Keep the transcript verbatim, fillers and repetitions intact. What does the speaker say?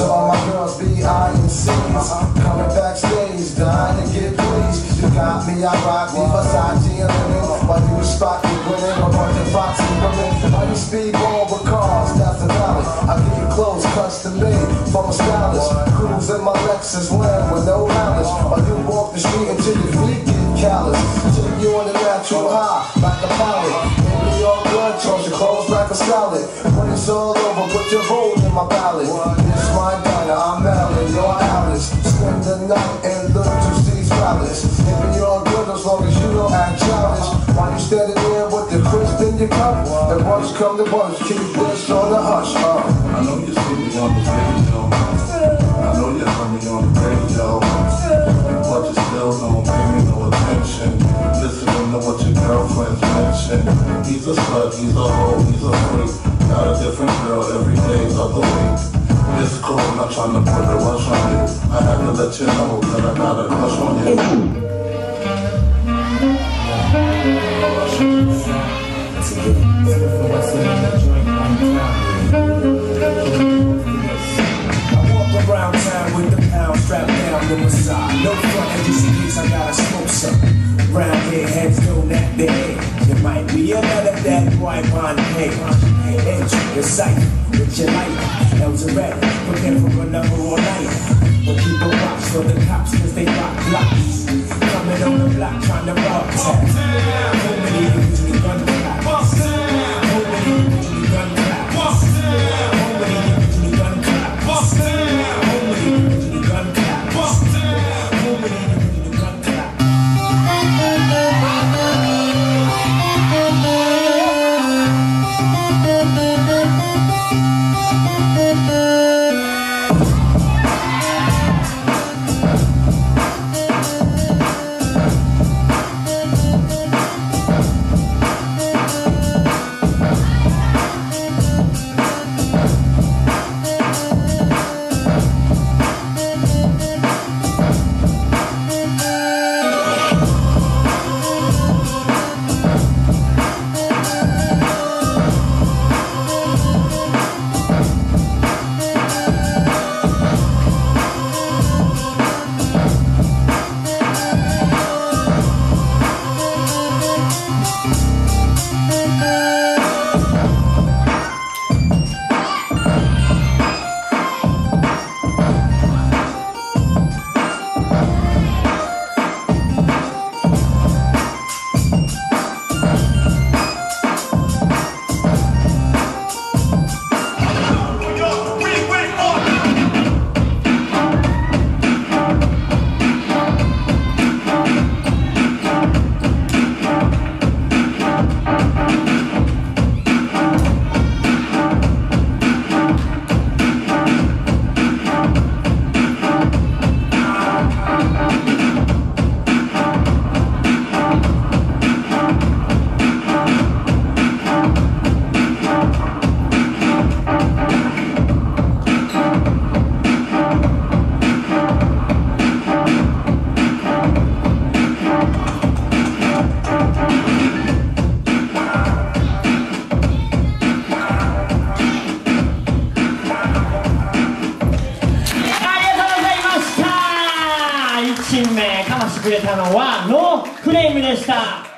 to all my girls, B I and C's. Coming backstage, dying to get pleased. You got me, I rock me, Versace and linen. While you spot me winning, a bunch of foxy women. While you speedball with cars, that's the knowledge. I get you clothes custom made from a stylist. Cruise in my Lexus land with no mileage. While you walk the street until your feet get callous. Till you on the natural high, like a pilot. Baby, all blood, charge your clothes like a salad. When it's all over, put your vote in my ballot. This my diner, I'm Ellen, you're Alice. Spend the night and look to Steve's palace. Baby, you're good as long as you don't act childish. While you standing there with the crisp in your cup, and once come to once, keep this on the hush. Uh. I know you see me on the video. I know you heard me on the radio. But you still don't pay me no attention. Listening to what your girlfriends mention. He's a slut, he's a hoe, he's a freak. Got a different girl every day of the week. It's cool, I'm not trying to put a rush on you. I had to let you know that I got a crush on you. Around town with the pound strapped down to my side. No front edges in case I gotta smoke some. Round here, heads don't at the head. There might be another that white on head. Entry your sight with your light. Elves are red, prepare for another all night. But keep a watch for the cops cause they rock blocks. Coming on the block trying to rob tap. How many usually gun clap? How many usually gun clap? How many usually gun clap? いちめかましてくれたのはノーフレームでした。